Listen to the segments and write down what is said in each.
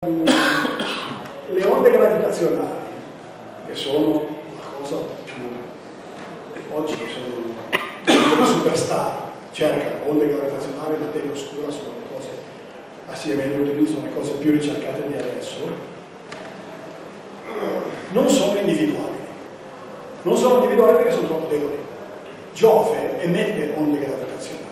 Le onde gravitazionali, che sono una cosa più, oggi sono una superstar, cercano onde gravitazionali, materia oscura, sono le cose, assieme all'utilizzo delle cose più ricercate di adesso, non sono individuali. Non sono individuali perché sono troppo deboli. Giove emette onde gravitazionali,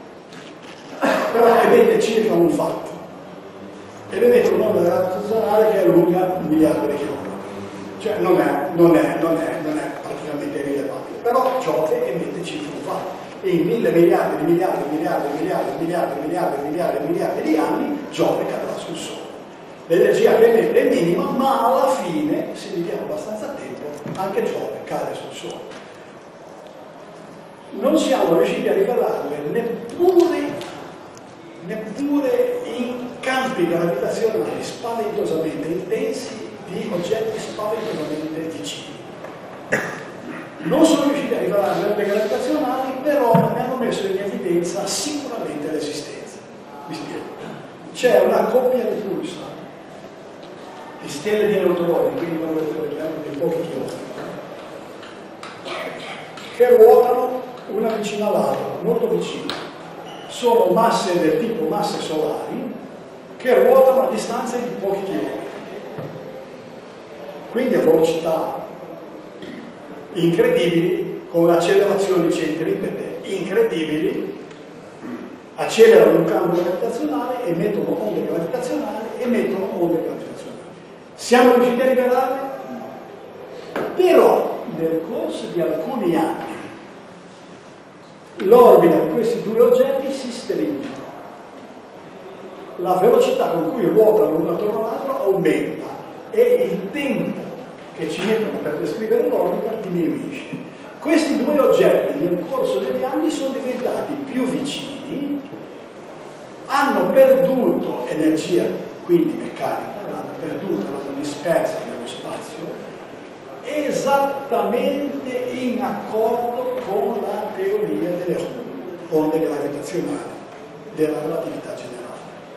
però emette circa un fatto. Ed emette un'onda gravitazionale che è lunga un miliardo di chilometri. Cioè non è praticamente rilevabile. Però Giove emette circa un fatto. E in 1000 miliardi di anni Giove cadrà sul Sole. L'energia che emette è minima, ma alla fine, se gli diamo abbastanza tempo, anche Giove cade sul Sole. Non siamo riusciti a rivelarle neppure in campi gravitazionali spaventosamente intensi di oggetti spaventosamente vicini. Non sono riusciti a rivelare le onde gravitazionali, però ne hanno messo in evidenza sicuramente l'esistenza. Vi spiego. C'è una coppia di pulsar di stelle di neutroni, quindi di pochi chilometri, che ruotano una vicina all'altra, molto vicine. Sono masse del tipo masse solari che ruotano a distanze di pochi chilometri. Quindi a velocità incredibili, con accelerazioni centripete incredibili, accelerano un campo gravitazionale, emettono onde gravitazionali. Siamo riusciti a rivelarle? No. Però nel corso di alcuni anni l'orbita di questi due oggetti si stringe. La velocità con cui ruotano l'uno attorno all'altro aumenta e il tempo che ci mettono per descrivere l'orbita diminuisce. Questi due oggetti nel corso degli anni sono diventati più vicini, hanno perduto energia, quindi meccanica, l'hanno dispersa nello spazio, esattamente in accordo con la teoria delle onde gravitazionali, della relatività generale.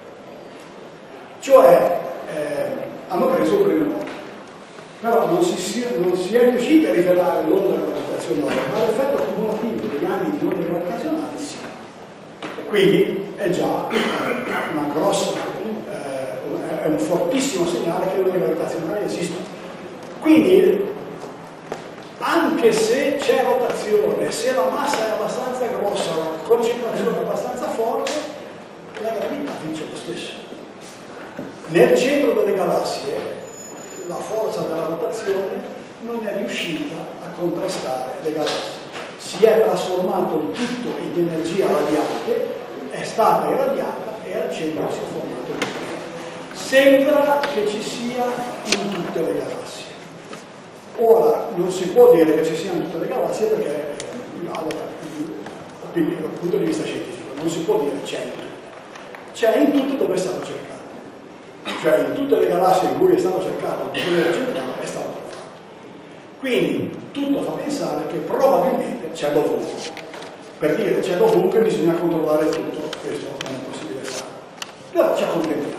Cioè, hanno preso il primo modo, però non si è riusciti a rivelare l'onda gravitazionale, ma l'effetto cumulativo degli anni di onde gravitazionali sì. Quindi è già una grossa, è un fortissimo segnale che le onde gravitazionali esistono. Quindi, anche se c'è rotazione, se la massa è abbastanza grossa, la concentrazione è abbastanza forte, la gravità vince lo stesso. Nel centro delle galassie la forza della rotazione non è riuscita a contrastare le galassie. Si è trasformato il tutto in energia radiante, è stata irradiata e al centro si è formato il tutto. Sembra che ci sia in tutte le galassie. Ora, non si può dire che ci siano in tutte le galassie perché, quindi dal punto di vista scientifico, non si può dire c'è in tutte. C'è in tutte dove è stato cercato. Cioè in tutte le galassie in cui è stato cercato il potere centrale è stato trovato. Quindi tutto fa pensare che probabilmente c'è dovunque. Per dire c'è dovunque bisogna controllare tutto, questo non è possibile fare. Però ci accontentiamo.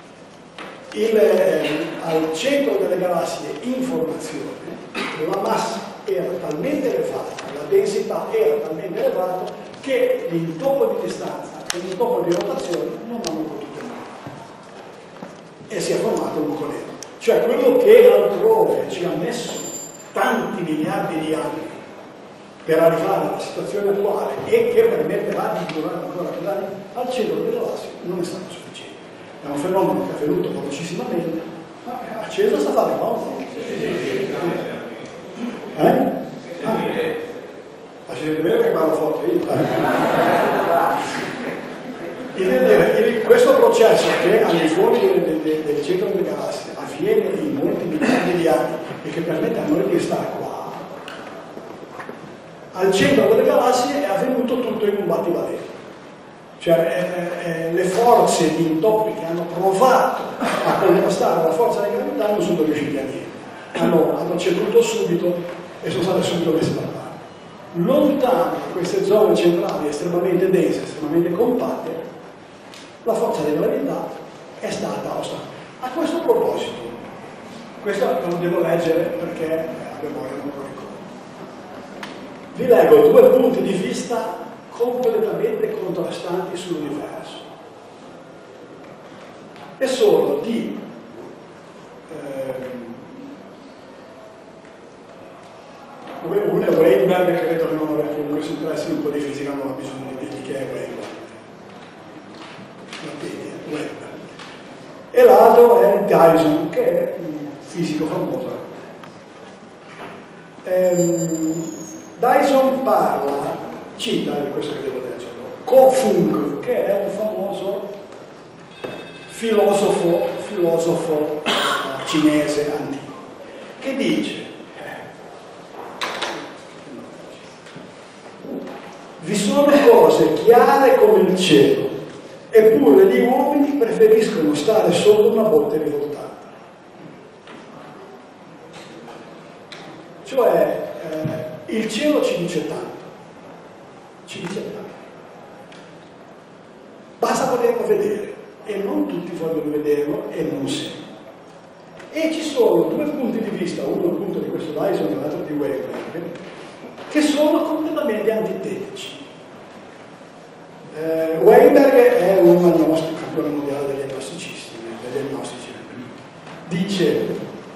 Al centro delle galassie informazione, la massa era talmente elevata, la densità era talmente elevata che l'intoppo di distanza e l'intoppo di rotazione non hanno potuto andare. E si è formato un buco nero. Cioè quello che altrove ci ha messo tanti miliardi di anni per arrivare alla situazione attuale e che permetterà di durare ancora più anni, al centro delle galassie non è stato sufficiente. È un fenomeno che è avvenuto velocissimamente, ma è acceso sta fare pausa. Facete vedere che parlo forte io. Questo processo che al di fuori del centro delle galassie avviene in molti miliardi di anni e che permette a noi di stare qua, al centro delle galassie è avvenuto tutto in un battibaleno. Cioè le forze di intoppi che hanno provato a contrastare la forza di gravità non sono riusciti a niente. Hanno ceduto subito e sono state subito messe da parte. Lontano da queste zone centrali estremamente dense, estremamente compatte, la forza di gravità è stata ostacolata. proposito, questo non lo devo leggere perché a memoria non lo ricordo. Vi leggo due punti di vista completamente contrastanti sull'universo. E sono di uno è Weinberg, credo che comunque si interessi un po' di fisica, non ha bisogno di dirgli che è Weinberg. E l'altro è Dyson, che è un fisico famoso. Dyson cita, questo che devo leggerlo, Kofung, che è un famoso filosofo cinese antico, che dice: vi sono cose chiare come il cielo, eppure gli uomini preferiscono stare sotto una botte rivoltata. Cioè, il cielo ci dice tanto. Basta poterlo vedere, e non tutti vogliono vederlo, e non sempre. E ci sono due punti di vista, uno appunto di questo Dyson e l'altro di Weinberg, che sono completamente antitetici. Weinberg è un agnostico, campione mondiale degli agnostici. Dice: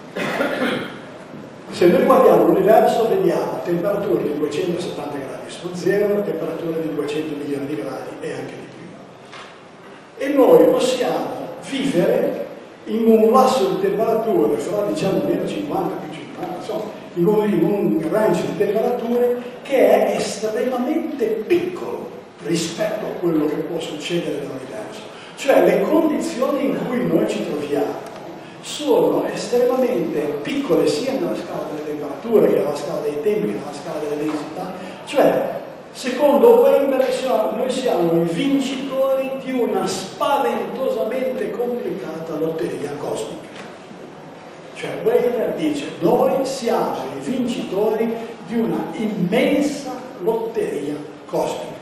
se noi guardiamo l'universo vediamo temperature di 270 gradi su zero, temperature di 200 milioni di gradi e anche di più. E noi possiamo vivere in un lasso di temperature fra diciamo meno 50 più 50, insomma, in un range di temperature che è estremamente piccolo rispetto a quello che può succedere nell'universo. Cioè le condizioni in cui noi ci troviamo sono estremamente piccole sia nella scala delle temperature che nella scala dei tempi, che nella scala delle densità. Cioè, secondo Weinberg, noi siamo i vincitori di una spaventosamente complicata lotteria cosmica. Cioè, Weinberg dice: noi siamo i vincitori di una immensa lotteria cosmica.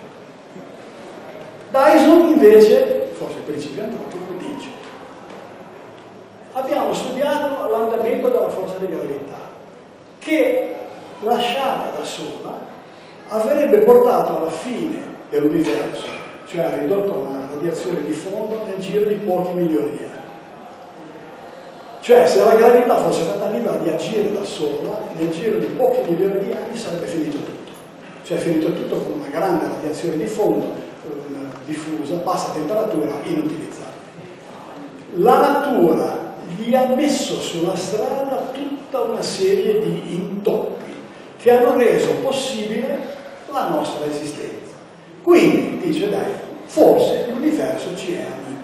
Dyson invece, forse il principio antropico, dice: abbiamo studiato l'andamento della forza di gravità che, lasciata da sola, avrebbe portato alla fine dell'universo, cioè ha ridotto una radiazione di fondo nel giro di pochi milioni di anni. Cioè, se la gravità fosse stata libera di agire da sola, nel giro di pochi milioni di anni sarebbe finito tutto. Cioè è finito tutto con una grande radiazione di fondo, diffusa, bassa temperatura, inutilizzabile. La natura gli ha messo sulla strada tutta una serie di intoppi che hanno reso possibile la nostra esistenza. Quindi, dice dai, forse l'universo ci è amico.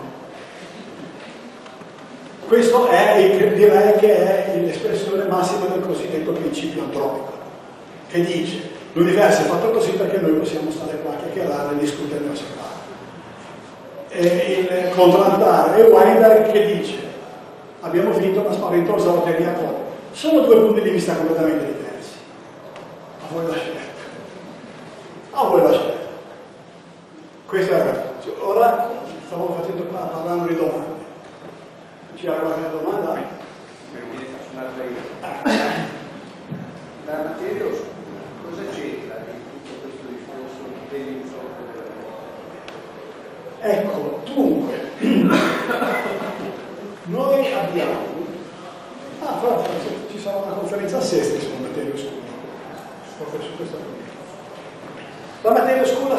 Questo direi che è l'espressione massima del cosiddetto principio antropico, che dice: l'universo è fatto così perché noi possiamo stare qua a chiacchierare, discutere e osservare. Il contraltare è Weinberg che dice: abbiamo vinto una spaventosa lotteria cosmica. Sono due punti di vista completamente diversi. A voi la scelta. A voi la scelta. Questa è. Ora stavo facendo parlando di domande. C'è qualche domanda? La materia cosa c'entra in tutto questo discorso dell'insorto della vita? Ecco, dunque, noi abbiamo, però ci sarà una conferenza a Sesti sulla materia oscura, proprio su questo argomento. La materia oscura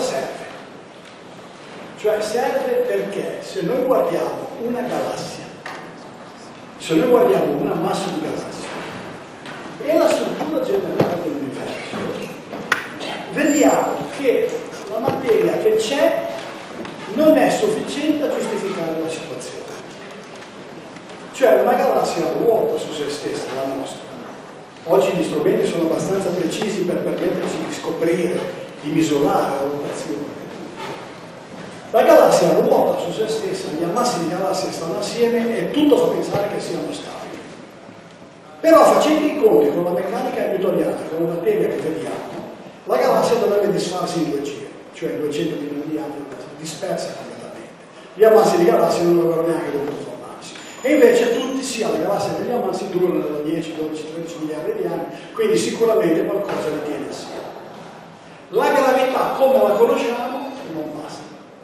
serve perché se noi guardiamo una galassia, se noi guardiamo una massa di galassie e la struttura generale dell'universo, vediamo che la materia che c'è non è sufficiente a giustificare la situazione. Cioè una galassia ruota su se stessa, la nostra. Oggi gli strumenti sono abbastanza precisi per permetterci di scoprire, di misurare la rotazione. La galassia ruota su se stessa, gli ammassi di galassie stanno assieme e tutto fa pensare che siano stabili. Però facendo i conti con la meccanica newtoniana, con la materia che vediamo, la galassia dovrebbe disfarsi in due giri, cioè in 200 milioni di anni, dispersa completamente. Gli ammassi di galassie non avrebbero neanche dovuto formarsi. E invece tutti, sia la galassia che gli ammassi, durano da 10, 12, 13 miliardi di anni, quindi sicuramente qualcosa li tiene assieme. La gravità, come la conosciamo, non basta.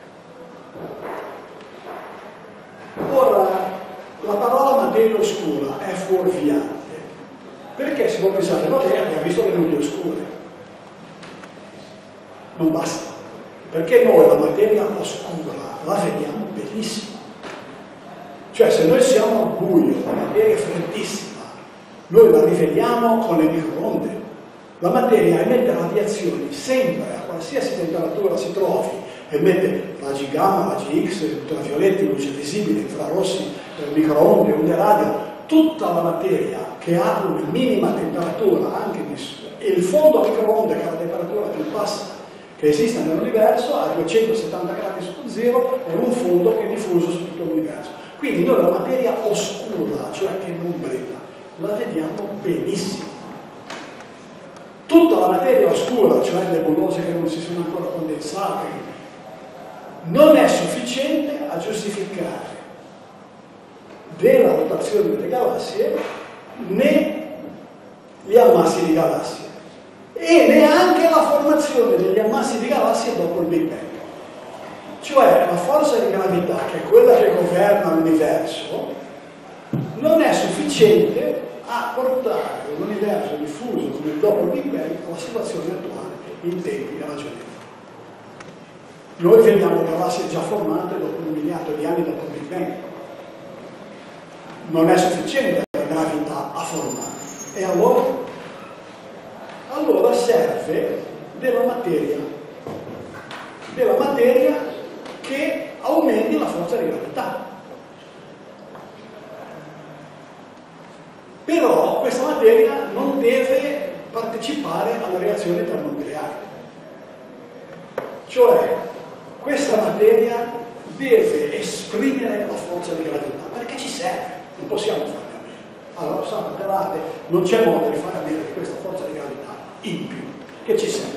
Ora, la parola materia oscura è fuorviante, perché si può pensare, vabbè, abbiamo visto le nuvole oscure. Non basta, perché noi la materia oscura la vediamo benissimo. Cioè, se noi siamo al buio, la materia è freddissima, noi la riveliamo con le microonde. La materia emette radiazioni sempre, a qualsiasi temperatura si trovi, emette raggi gamma, raggi X, ultravioletti, luce visibile, infrarossi, microonde, onde radio. Tutta la materia che ha una minima temperatura, anche il fondo a microonde, che è la temperatura più bassa che esiste nell'universo, a 270 gradi sotto zero, è un fondo che è diffuso su tutto l'universo. Quindi noi la materia oscura, cioè che non brilla, la vediamo benissimo. Tutta la materia oscura, cioè nebulose che non si sono ancora condensate, non è sufficiente a giustificare della rotazione delle galassie né gli ammassi di galassie e neanche la formazione degli ammassi di galassie dopo il Big Bang. Cioè la forza di gravità, che è quella che governa l'universo, non è sufficiente a portare un universo diffuso come dopo il Big Bang alla situazione attuale in tempi ragionevoli. Noi vediamo galassie già formate dopo 1 miliardo di anni dopo il Big Bang. Non è sufficiente la gravità a formare. E allora? Allora serve della materia che aumenti la forza di gravità. Però questa materia non deve partecipare alla reazione termonucleare. Cioè, questa materia deve esprimere la forza di gravità, perché ci serve, non possiamo farne a meno. Allora, sapete, non c'è modo di fare a meno di questa forza di gravità in più, che ci serve.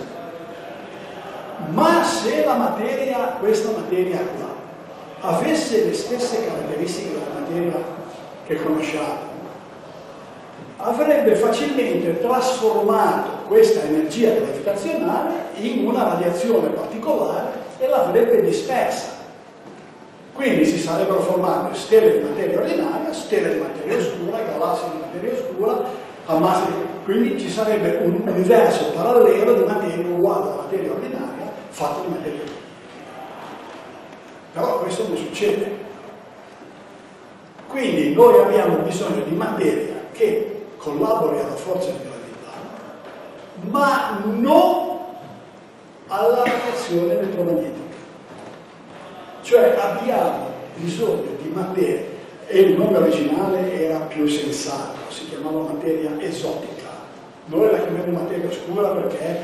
Ma se la materia, questa materia qua, avesse le stesse caratteristiche della materia che conosciamo, avrebbe facilmente trasformato questa energia gravitazionale in una radiazione particolare e l'avrebbe dispersa. Quindi si sarebbero formate stelle di materia ordinaria, stelle di materia oscura, galassie di materia oscura, ammassi. Quindi ci sarebbe un universo parallelo di materia uguale alla materia ordinaria, fatto di materia oscura. Però questo non succede. Quindi noi abbiamo bisogno di materia che collabori alla forza di gravità, ma non alla radiazione elettromagnetica. Cioè abbiamo bisogno di materia, e il nome originale era più sensato, si chiamava materia esotica. Noi la chiamiamo materia oscura perché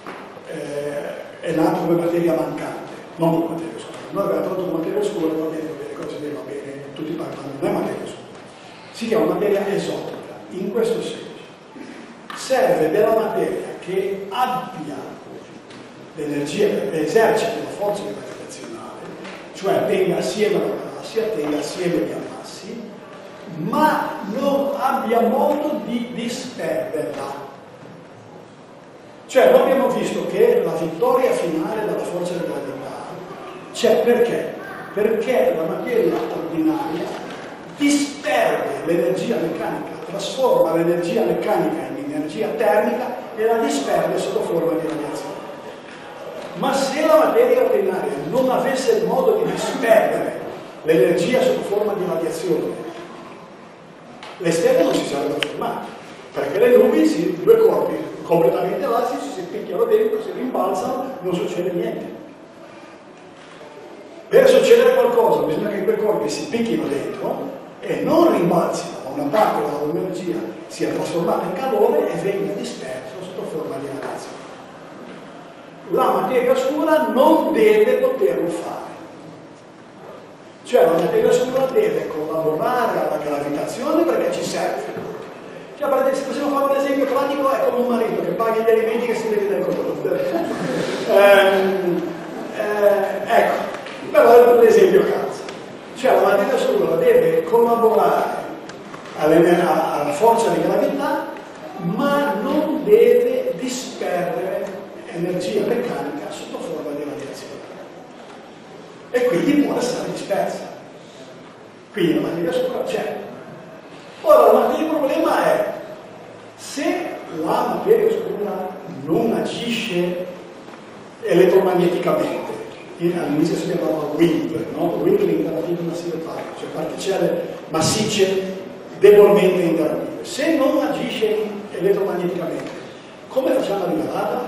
è nata come materia mancante, non come materia oscura. Noi abbiamo tradotto come materia oscura, va bene, va bene, tutti parlano, non è materia oscura. Si chiama materia esotica. In questo senso serve della materia che abbia l'energia, che eserciti la forza gravitazionale, cioè tenga assieme la galassia, tenga assieme gli ammassi, ma non abbia modo di disperderla. Cioè noi abbiamo visto che la vittoria finale della forza di gravità c'è perché? Perché la materia ordinaria disperde l'energia meccanica, trasforma l'energia meccanica in energia termica e la disperde sotto forma di radiazione. Ma se la materia ordinaria non avesse il modo di disperdere l'energia sotto forma di radiazione, le stelle non si sarebbero formate, perché le nubi, due corpi completamente elastici, si picchiano dentro, si rimbalzano, non succede niente. Per succedere qualcosa bisogna che quei corpi si picchino dentro e non rimbalzino, ma una parte dell'energia sia trasformata in calore e venga disperso sotto forma di radiazione. La materia oscura non deve poterlo fare. Cioè la materia oscura deve collaborare alla gravitazione perché ci serve. Cioè, se possiamo fare un esempio pratico, è come un marito che paga gli alimenti che si vede nel conto. Ecco, però è un esempio a caso. Cioè la materia scura deve collaborare alla forza di gravità, ma non deve disperdere energia meccanica sotto forma di radiazione. E quindi può restare dispersa. Quindi la materia scura c'è. Ora, il problema è se la materia scura non agisce elettromagneticamente. All'inizio si chiamava WIMP, no? WIMP l'interattivo massive particle, cioè particelle massicce debolmente interattive. Se non agisce elettromagneticamente, come facciamo a rivelarla?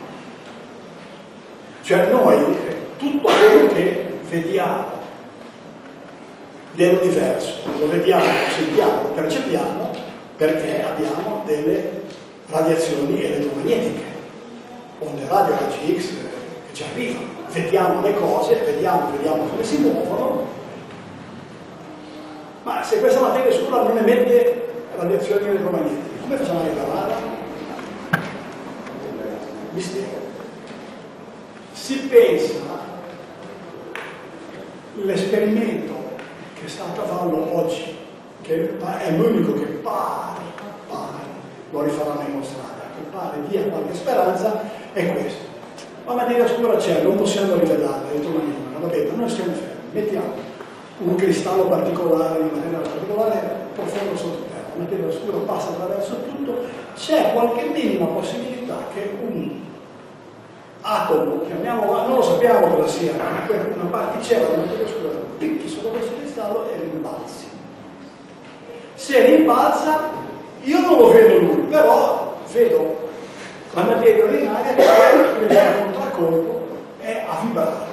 Cioè noi tutto quello che vediamo dell'universo, lo vediamo, sentiamo, percepiamo perché abbiamo delle radiazioni elettromagnetiche, onde radio, raggi X che ci arrivano. Vediamo le cose, vediamo come si muovono, ma se questa materia scura non emette radiazioni elettromagnetiche, come facciamo a rivelarla? Mistero. Si pensa, l'esperimento che sta a cavallo oggi, che è l'unico che pare, lo rifaranno in mostrata, che pare dia qualche speranza, è questo. La materia scura c'è, non possiamo rivelarla, elettromagnetica, va bene, noi stiamo fermi, mettiamo un cristallo particolare di materia particolare profondo sottoterra, la materia scura passa attraverso tutto, c'è qualche minima possibilità che un atomo, chiamiamolo, non lo sappiamo cosa sia, una particella di materia scura picchi sopra questo cristallo e rimbalzi. Se rimbalza, io non lo vedo lui, però vedo la materia ordinaria che è un contraccolpo è a vibrare.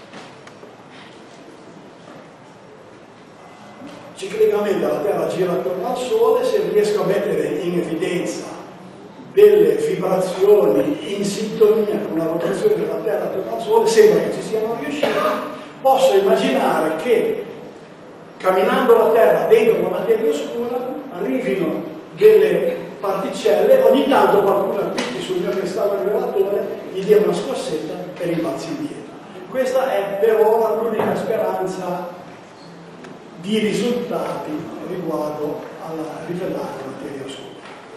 Ciclicamente la Terra gira attorno al Sole, se riesco a mettere in evidenza delle vibrazioni in sintonia con la rotazione della Terra attorno al Sole, sembra che ci siano riusciti, posso immaginare che camminando la Terra dentro la materia oscura arrivino delle particelle, ogni tanto qualcuno appicchi sul mio cristallo rivelatore, gli dia una scossetta e rimbalzi indietro. Questa è per ora l'unica speranza di risultati riguardo alla rivelare la materia oscura.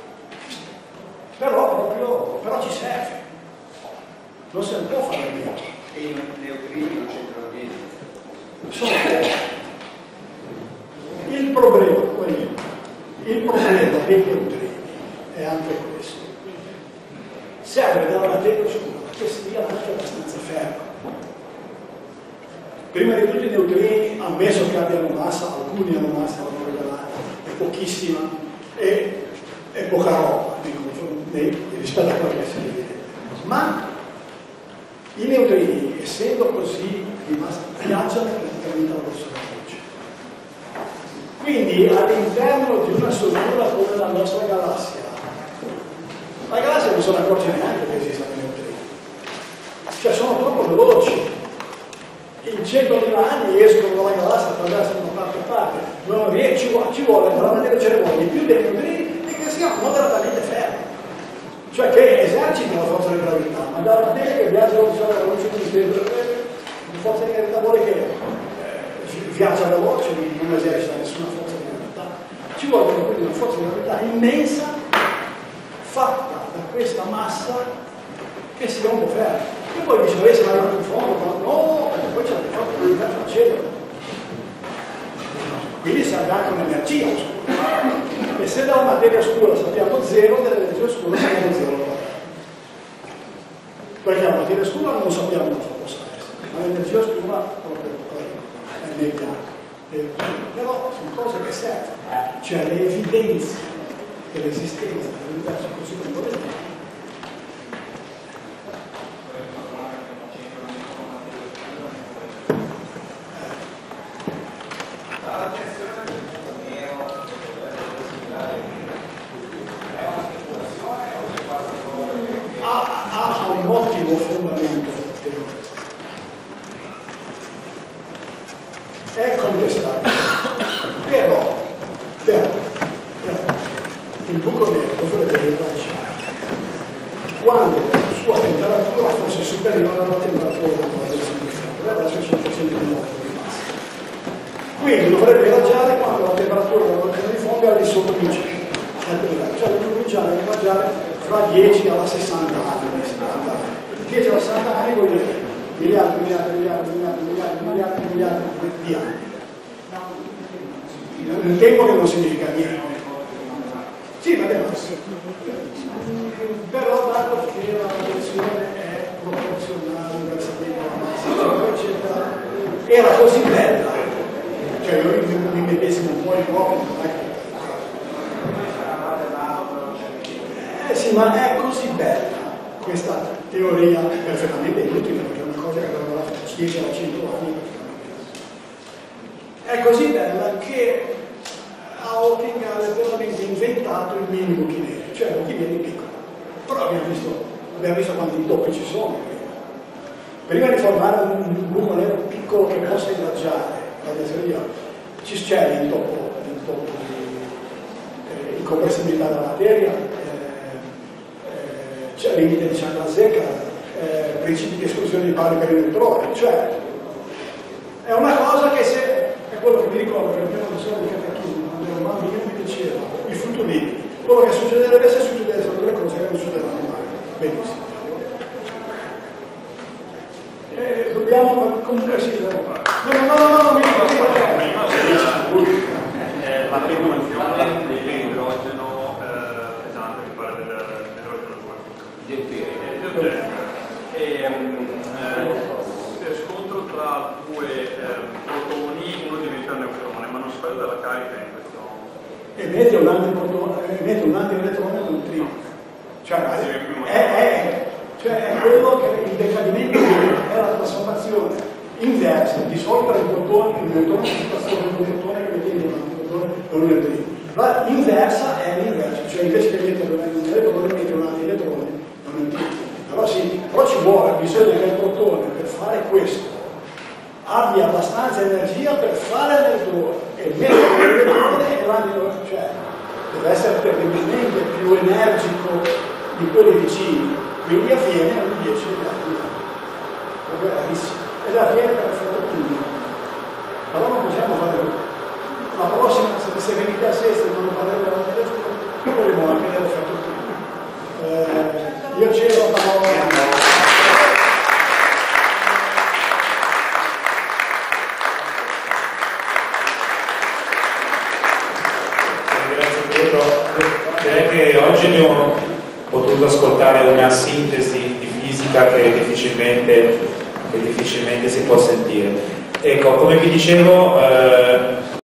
Però ci serve, non se ne può fare a meno. E i neutrini non c'entrano niente. Sono il problema dei neutrini è anche questo. Serve della materia oscura che sia anche abbastanza ferma. Prima di tutto i neutrini, ammesso che abbiano massa, alcuni hanno massa, l'hanno rivelata, è pochissima e è poca roba rispetto a quello che si vede. Ma i neutrini, essendo così, viaggiano praticamente allo stesso luce. Quindi all'interno di una struttura come la nostra galassia, la galassia non se ne accorge neanche che esistano i neutrini, cioè sono troppo veloci. In 100.000 anni escono dalla galassia, attraversano da parte a parte, ci vuole per la materia ce ne vuole di più dei neutrini e che siano moderatamente fermi, cioè che esercitino la forza di gravità, ma dalla materia che viaggia alla luce di tempo, la forza di gravità vuole che viaggia veloce, non esercita nessuna forza di gravità, ci vuole quindi una forza di gravità immensa fatta da questa massa che sia un po' ferma. E poi dice, se vai in fondo, ma no, perché poi c'è il fatto che l'universo accelera. Quindi serve anche un'energia oscura. E se dalla materia oscura sappiamo zero, dell'energia oscura sappiamo zero. Perché la materia oscura non sappiamo cosa possa essere, ma l'energia oscura proprio è negata. Però sono cose che servono, cioè le evidenze dell'esistenza dell'universo così come lo vediamo. È contestabile, però il buco nero dovrebbe rilasciare quando la sua temperatura fosse superiore alla temperatura del quadro significato, adesso sono facendo un modo di massa. quindi dovrebbe irraggiare quando la temperatura della macchina di fondo è al di sotto di 100 gradi, cioè deve cominciare a irraggiare fra 10 alla 60 anni, 10 alla 60 anni vuol dire miliardi di anni. Un tempo che non significa niente. Sì, va bene. Però dato che la tensione è proporzionale inversamente alla massa, eccetera, era così bella, cioè io mi mettesimo un po' in proprio, sì, ma è così bella questa teoria perfettamente inutile, perché è una cosa che aveva chiesa da 100 anni. È così bella che Hawking ha letteralmente inventato il minimo kinetico, cioè un kinetico piccolo. Però abbiamo visto quanti intoppi ci sono. Prima di formare un buco nero piccolo che possa irraggiare la teoria, c'è l'intoppo di incompressibilità della materia, c'è il limite di Chandrasekhar, principi di esclusione di pari per i elettroni, cioè è una cosa che se è quello che mi ricordo che abbiamo messo di catechismo quando ero bambino mi diceva il frutto limite, quello che succederebbe se succedessero delle cose che non succederanno mai. Benissimo. Dobbiamo comunque sì. No, mi dico la regolazione dell'idrogeno pesante, mi pare dell'idrogeno 2. Scontro tra due protoni, uno diventa un neutrone, ma non si perde la carica in questo. Emette un antielettrone neutrino. Cioè è quello che il decadimento è la trasformazione inversa, di solito il protone, il neutrone si trasforma in un protone che mette un antiprotone e un neutrino. La inversa è l'inversa, cioè invece che mettere un elettrone, mette un antielettrone e un neutrino. Però ci vuole, bisogna che il protone per fare questo abbia abbastanza energia per fare l'elettrone e mettere l'elettrone e l'antielettrone, cioè deve essere terribilmente più energico di quelli vicini, quindi avviene ogni 10 anni, proprio rarissimo, ed avviene per effetto quindi. Però non possiamo fare la prossima, se venite a sesta e non lo faremo l'antielettrone, dovremo anche l'effetto quindi. Io cedo la parola. Direi che oggi abbiamo potuto ascoltare una sintesi di fisica che difficilmente si può sentire. Ecco, come vi dicevo,